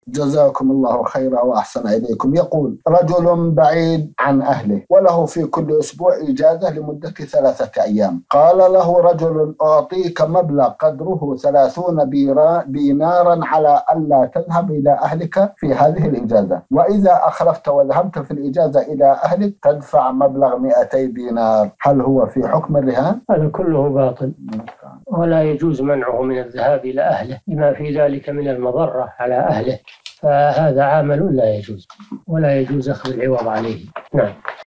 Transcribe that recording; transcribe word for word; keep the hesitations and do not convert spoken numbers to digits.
جزاكم الله خيرا وأحسن إليكم. يقول: رجل بعيد عن أهله وله في كل أسبوع إجازة لمدة ثلاثة أيام. قال له رجل: أعطيك مبلغ قدره ثلاثون دينارا على ألا تذهب إلى أهلك في هذه الإجازة، وإذا أخلفت وذهبت في الإجازة إلى أهلك تدفع مبلغ مئتي دينار. هل هو في حكم الرهان؟ هذا كله باطل، ولا يجوز منعه من الذهاب إلى أهله لما في ذلك من المضرة على أهله، فهذا عمل لا يجوز، ولا يجوز أخذ العوض عليه. نعم.